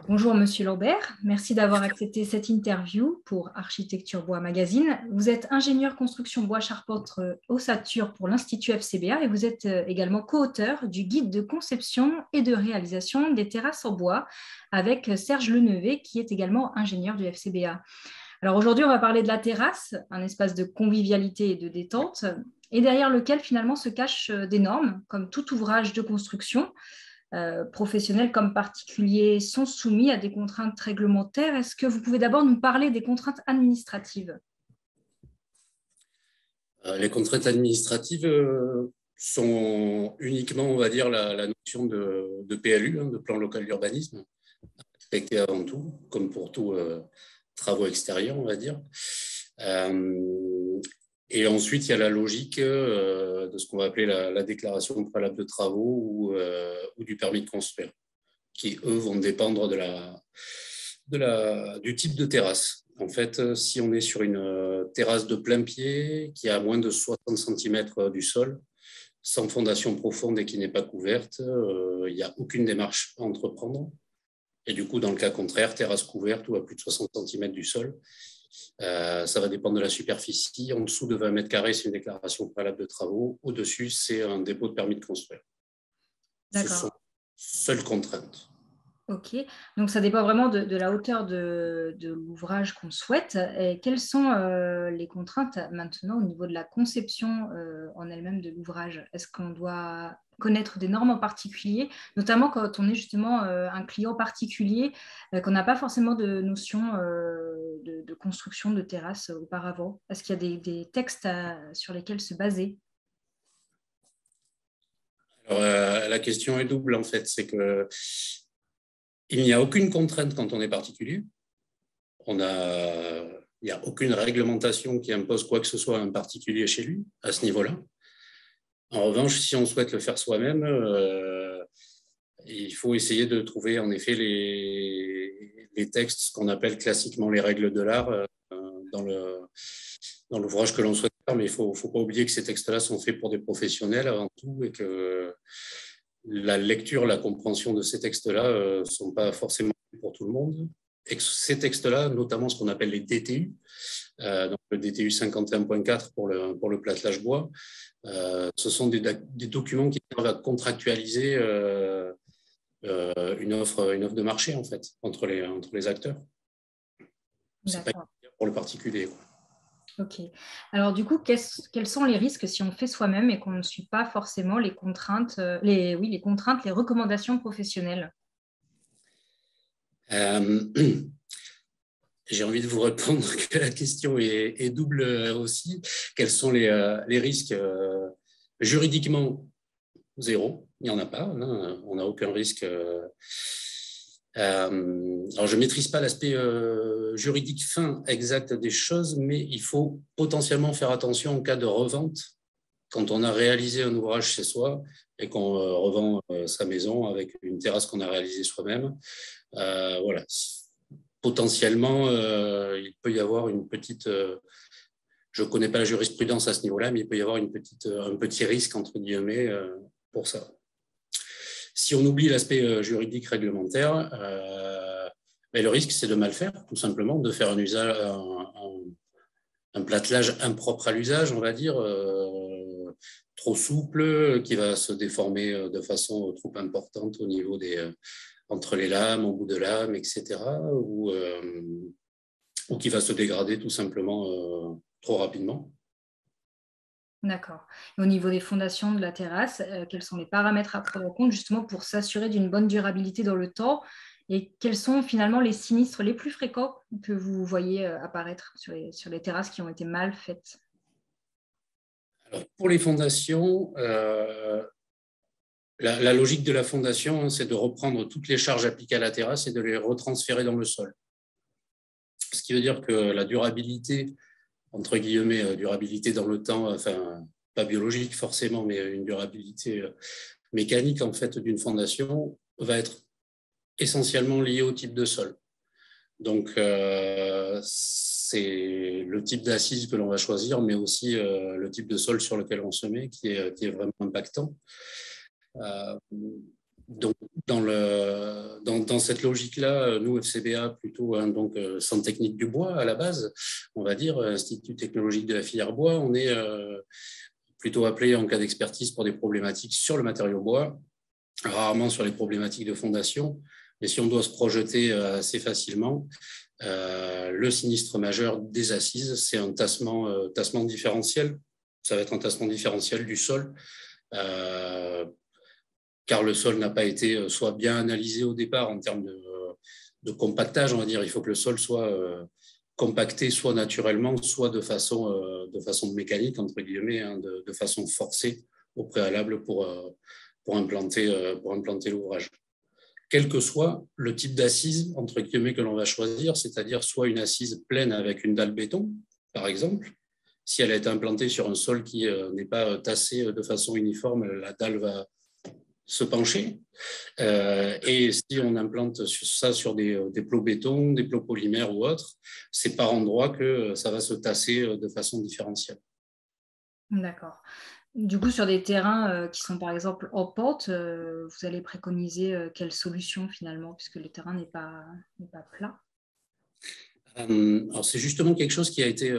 Bonjour Monsieur Lambert, merci d'avoir accepté cette interview pour Architecture Bois Magazine. Vous êtes ingénieur construction bois charpente ossature pour l'Institut FCBA et vous êtes également co-auteur du guide de conception et de réalisation des terrasses en bois avec Serge Lenevé qui est également ingénieur du FCBA. Alors aujourd'hui, on va parler de la terrasse, un espace de convivialité et de détente, et derrière lequel finalement se cachent des normes, comme tout ouvrage de construction. Professionnels comme particuliers sont soumis à des contraintes réglementaires. Est-ce que vous pouvez d'abord nous parler des contraintes administratives? Les contraintes administratives sont uniquement, on va dire, la notion de PLU, de plan local d'urbanisme, respecté avant tout, comme pour tous travaux extérieurs, on va dire. Et ensuite, il y a la logique de ce qu'on va appeler la déclaration préalable de travaux ou du permis de construire, qui, eux, vont dépendre du type de terrasse. En fait, si on est sur une terrasse de plein pied qui a moins de 60 cm du sol, sans fondation profonde et qui n'est pas couverte, il n'y a aucune démarche à entreprendre. Et du coup, dans le cas contraire, terrasse couverte ou à plus de 60 cm du sol, ça va dépendre de la superficie. En dessous de 20 mètres carrés, c'est une déclaration préalable de travaux. Au-dessus, c'est un dépôt de permis de construire. Ce sont seules contraintes. Ok, donc ça dépend vraiment de la hauteur de l'ouvrage qu'on souhaite. Et quelles sont les contraintes maintenant au niveau de la conception en elle-même de l'ouvrage? Est-ce qu'on doit connaître des normes en particulier, notamment quand on est justement un client particulier, qu'on n'a pas forcément de notion de construction de terrasse auparavant? Est-ce qu'il y a des textes sur lesquels se baser? Alors, la question est double, en fait. C'est que il n'y a aucune contrainte quand on est particulier. Il n'y a aucune réglementation qui impose quoi que ce soit à un particulier chez lui, à ce niveau-là. En revanche, si on souhaite le faire soi-même, il faut essayer de trouver en effet les textes, ce qu'on appelle classiquement les règles de l'art, dans l'ouvrage que l'on souhaite faire. Mais il ne faut pas oublier que ces textes-là sont faits pour des professionnels avant tout et que la lecture, la compréhension de ces textes-là ne sont pas forcément pour tout le monde. Et que ces textes-là, notamment ce qu'on appelle les DTU, donc le DTU 51.4 pour le plâtrage bois, ce sont des documents qui servent à contractualiser une offre de marché, en fait, entre les acteurs. C'est pas pour le particulier, quoi. Ok. Alors du coup, quels sont les risques si on fait soi-même et qu'on ne suit pas forcément les contraintes, les recommandations professionnelles? J'ai envie de vous répondre que la question est double aussi. Quels sont les risques? Juridiquement, zéro, il n'y en a pas. Hein. On n'a aucun risque. Alors, je ne maîtrise pas l'aspect juridique fin exact des choses, mais il faut potentiellement faire attention en cas de revente quand on a réalisé un ouvrage chez soi et qu'on revend sa maison avec une terrasse qu'on a réalisée soi-même. Voilà. Potentiellement, il peut y avoir une petite... je ne connais pas la jurisprudence à ce niveau-là, mais il peut y avoir un petit risque, entre guillemets, pour ça. Si on oublie l'aspect juridique réglementaire, le risque, c'est de mal faire, tout simplement, de faire un plâtrage impropre à l'usage, on va dire, trop souple, qui va se déformer de façon trop importante au niveau entre les lames, au bout de lame, etc., ou qui va se dégrader tout simplement trop rapidement. D'accord. Et au niveau des fondations de la terrasse, quels sont les paramètres à prendre en compte justement pour s'assurer d'une bonne durabilité dans le temps? Et quels sont finalement les sinistres les plus fréquents que vous voyez apparaître sur les terrasses qui ont été mal faites? Alors, pour les fondations, la logique de la fondation, c'est de reprendre toutes les charges appliquées à la terrasse et de les retransférer dans le sol. Ce qui veut dire que la durabilité, entre guillemets, durabilité dans le temps, enfin, pas biologique forcément, mais une durabilité mécanique en fait d'une fondation va être essentiellement liée au type de sol. Donc, c'est le type d'assise que l'on va choisir, mais aussi le type de sol sur lequel on se met qui est vraiment impactant. Donc, dans cette logique-là, nous, FCBA, plutôt Centre technique du bois à la base, on va dire, Institut technologique de la filière bois, on est plutôt appelé en cas d'expertise pour des problématiques sur le matériau bois, rarement sur les problématiques de fondation. Mais si on doit se projeter assez facilement, le sinistre majeur des assises, c'est un tassement différentiel. Ça va être un tassement différentiel du sol, car le sol n'a pas été soit bien analysé au départ en termes de compactage, on va dire. Il faut que le sol soit compacté soit naturellement, soit de façon mécanique, entre guillemets, hein, de façon forcée au préalable pour implanter l'ouvrage. Quel que soit le type d'assise, entre guillemets, que l'on va choisir, c'est-à-dire soit une assise pleine avec une dalle béton, par exemple. Si elle a été implantée sur un sol qui n'est pas tassé de façon uniforme, la dalle va se pencher. Et si on implante ça sur des plots béton, des plots polymères ou autres, c'est par endroit que ça va se tasser de façon différentielle. D'accord. Du coup, sur des terrains qui sont par exemple hors pente, vous allez préconiser quelle solution finalement, puisque le terrain n'est pas plat? Alors, c'est justement quelque chose qui a été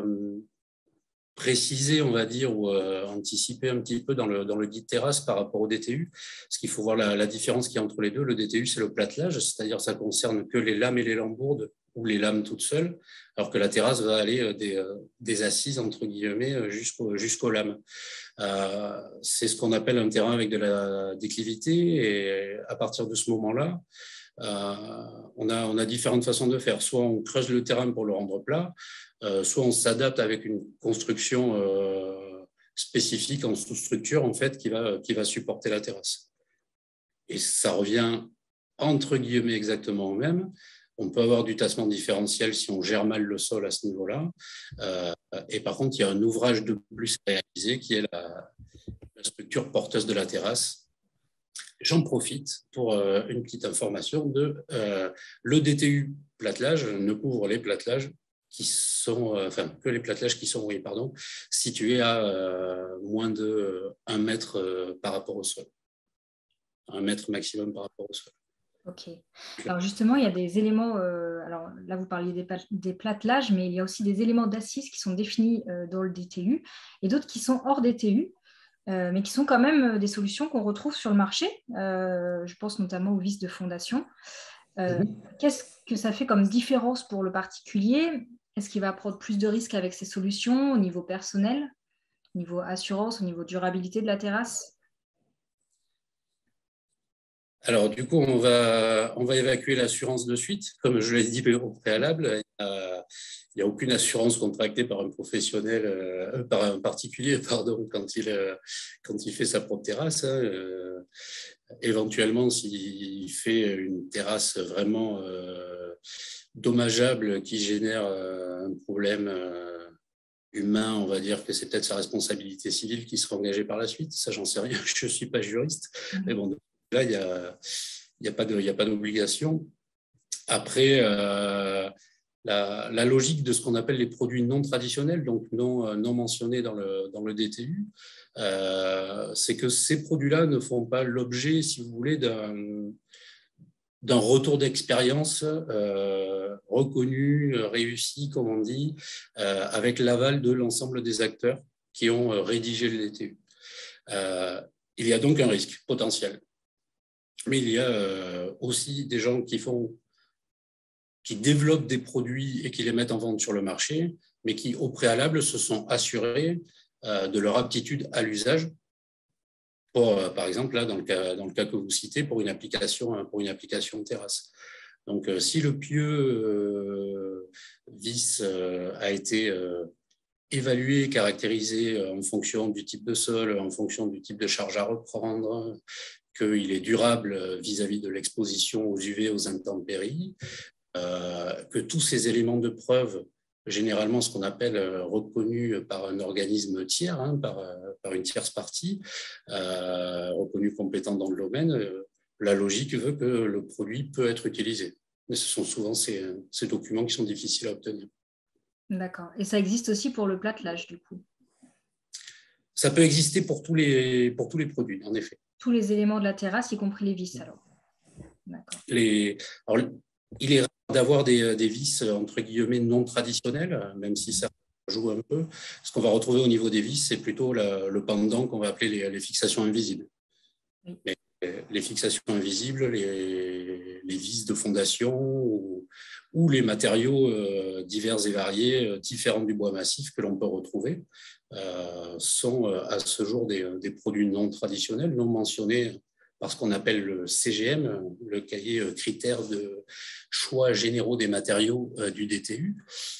précisé, on va dire, ou anticipé un petit peu dans le guide terrasse par rapport au DTU. Parce qu'il faut voir la différence qu'il y a entre les deux. Le DTU, c'est le platelage, c'est-à-dire ça concerne que les lames et les lambourdes ou les lames toutes seules, alors que la terrasse va aller des assises, entre guillemets, jusqu'aux lames. C'est ce qu'on appelle un terrain avec de la déclivité, et à partir de ce moment-là, on a différentes façons de faire. Soit on creuse le terrain pour le rendre plat, soit on s'adapte avec une construction spécifique en sous-structure en fait, qui va supporter la terrasse. Et ça revient entre guillemets exactement au même. On peut avoir du tassement différentiel si on gère mal le sol à ce niveau-là. Et par contre, il y a un ouvrage de plus réalisé qui est la structure porteuse de la terrasse. J'en profite pour une petite information le DTU platelage ne couvre les platelages qui sont, que les platelages qui sont, situés à moins de 1 mètre par rapport au sol. 1 mètre maximum par rapport au sol. Ok. Alors justement, il y a des éléments, alors là vous parliez des platelages, mais il y a aussi des éléments d'assises qui sont définis dans le DTU et d'autres qui sont hors DTU. Mais qui sont quand même des solutions qu'on retrouve sur le marché. Je pense notamment aux vis de fondation. Qu'est-ce que ça fait comme différence pour le particulier? Est-ce qu'il va prendre plus de risques avec ces solutions au niveau personnel, au niveau assurance, au niveau durabilité de la terrasse? Alors, du coup, on va évacuer l'assurance de suite. Comme je l'ai dit au préalable, il n'y a aucune assurance contractée par un professionnel, par un particulier, quand il fait sa propre terrasse. Éventuellement, s'il fait une terrasse vraiment dommageable qui génère un problème humain, on va dire que c'est peut-être sa responsabilité civile qui sera engagée par la suite. Ça, j'en sais rien, je ne suis pas juriste. Mais bon, là, il n'y a pas d'obligation. Après, la logique de ce qu'on appelle les produits non traditionnels, donc non mentionnés dans le DTU, c'est que ces produits-là ne font pas l'objet, si vous voulez, d'un retour d'expérience reconnu, réussi, comme on dit, avec l'aval de l'ensemble des acteurs qui ont rédigé le DTU. Il y a donc un risque potentiel. Mais il y a aussi des gens qui développent des produits et qui les mettent en vente sur le marché, mais qui, au préalable, se sont assurés de leur aptitude à l'usage. Par exemple, là, dans le cas que vous citez, pour une application de terrasse. Donc, si le pieu vis a été évalué, caractérisé en fonction du type de sol, en fonction du type de charge à reprendre, qu'il est durable vis-à-vis de l'exposition aux UV, aux intempéries, que tous ces éléments de preuve, généralement ce qu'on appelle reconnus par un organisme tiers, par une tierce partie, reconnu compétent dans le domaine, la logique veut que le produit peut être utilisé. Mais ce sont souvent ces documents qui sont difficiles à obtenir. D'accord. Et ça existe aussi pour le platelage, du coup? Ça peut exister pour tous les produits, en effet. tous les éléments de la terrasse, y compris les vis alors. D'accord. Alors, il est rare d'avoir des vis entre guillemets non traditionnelles, même si ça joue un peu. Ce qu'on va retrouver au niveau des vis, c'est plutôt le pendant qu'on va appeler les fixations invisibles. Oui. Les fixations invisibles, les vis de fondation ou les matériaux divers et variés, différents du bois massif que l'on peut retrouver, sont à ce jour des produits non traditionnels, non mentionnés par ce qu'on appelle le CGM, le cahier critères de choix généraux des matériaux du DTU.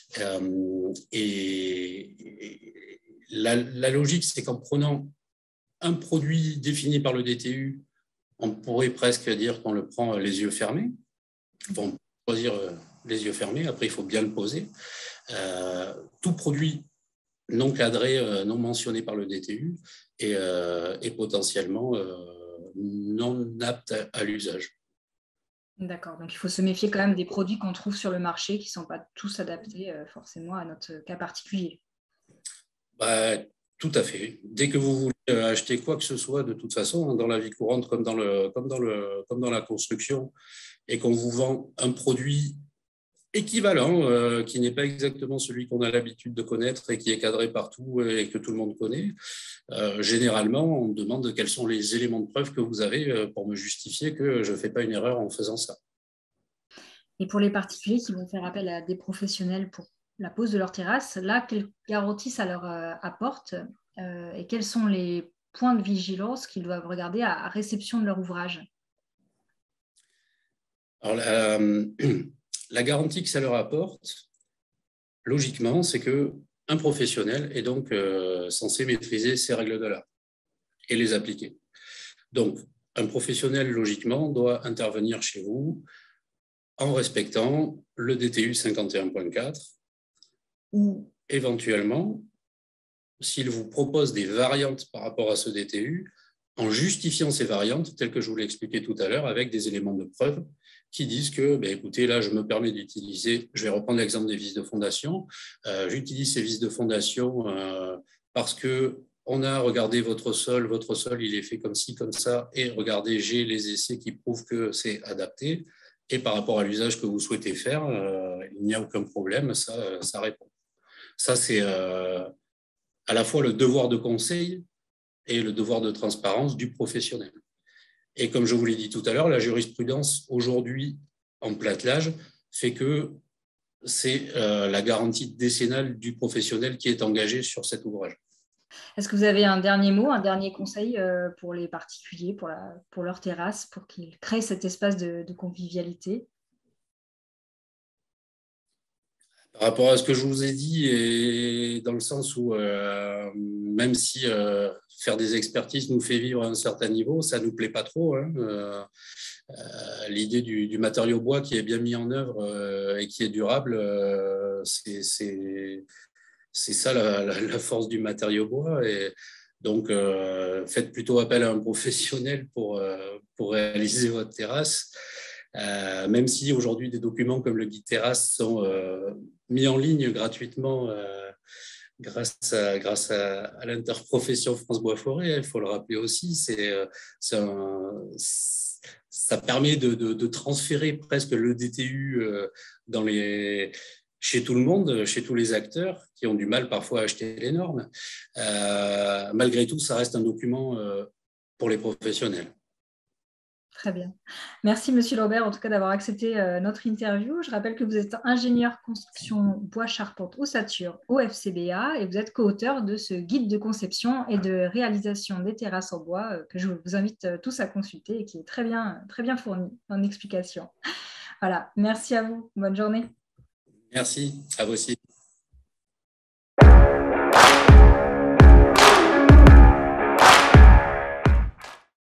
Et la logique, c'est qu'en prenant un produit défini par le DTU, on pourrait presque dire qu'on le prend les yeux fermés. On peut choisir les yeux fermés, après il faut bien le poser. Tout produit non cadré, non mentionné par le DTU est potentiellement non apte à l'usage. D'accord, donc il faut se méfier quand même des produits qu'on trouve sur le marché qui ne sont pas tous adaptés forcément à notre cas particulier. Tout à fait. Dès que vous voulez acheter quoi que ce soit, de toute façon, dans la vie courante comme dans la construction, et qu'on vous vend un produit équivalent, qui n'est pas exactement celui qu'on a l'habitude de connaître et qui est cadré partout et que tout le monde connaît, généralement, on me demande quels sont les éléments de preuve que vous avez pour me justifier que je ne fais pas une erreur en faisant ça. Et pour les particuliers qui vont faire appel à des professionnels pour la pose de leur terrasse, là, quelle garantie ça leur apporte et quels sont les points de vigilance qu'ils doivent regarder à réception de leur ouvrage? Alors, la garantie que ça leur apporte, logiquement, c'est qu'un professionnel est donc censé maîtriser ces règles de l'art et les appliquer. Donc, un professionnel, logiquement, doit intervenir chez vous en respectant le DTU 51.4 ou éventuellement, s'il vous propose des variantes par rapport à ce DTU, en justifiant ces variantes, telles que je vous l'ai expliqué tout à l'heure, avec des éléments de preuve qui disent que, écoutez, là, je me permets d'utiliser, je vais reprendre l'exemple des vis de fondation, j'utilise ces vis de fondation parce que on a regardé votre sol, il est fait comme ci, comme ça, et regardez, j'ai les essais qui prouvent que c'est adapté, et par rapport à l'usage que vous souhaitez faire, il n'y a aucun problème, ça répond. Ça, c'est à la fois le devoir de conseil et le devoir de transparence du professionnel. Et comme je vous l'ai dit tout à l'heure, la jurisprudence aujourd'hui en platelage fait que c'est la garantie décennale du professionnel qui est engagé sur cet ouvrage. Est-ce que vous avez un dernier mot, un dernier conseil pour les particuliers, pour leur terrasse, pour qu'ils créent cet espace de convivialité? Par rapport à ce que je vous ai dit, et dans le sens où même si faire des expertises nous fait vivre à un certain niveau, ça ne nous plaît pas trop. L'idée du matériau bois qui est bien mis en œuvre et qui est durable, c'est ça la force du matériau bois. Et donc, faites plutôt appel à un professionnel pour réaliser votre terrasse. Même si aujourd'hui des documents comme le guide terrasse sont mis en ligne gratuitement grâce à l'interprofession France Bois Forêt, il faut le rappeler aussi, ça permet de transférer presque le DTU chez tout le monde, chez tous les acteurs qui ont du mal parfois à acheter les normes. Malgré tout, ça reste un document pour les professionnels. Très bien. Merci, Monsieur Lambert, en tout cas, d'avoir accepté notre interview. Je rappelle que vous êtes ingénieur construction bois charpente ossature au FCBA et vous êtes co-auteur de ce guide de conception et de réalisation des terrasses en bois que je vous invite tous à consulter et qui est très bien fourni en explications. Voilà, merci à vous. Bonne journée. Merci, à vous aussi.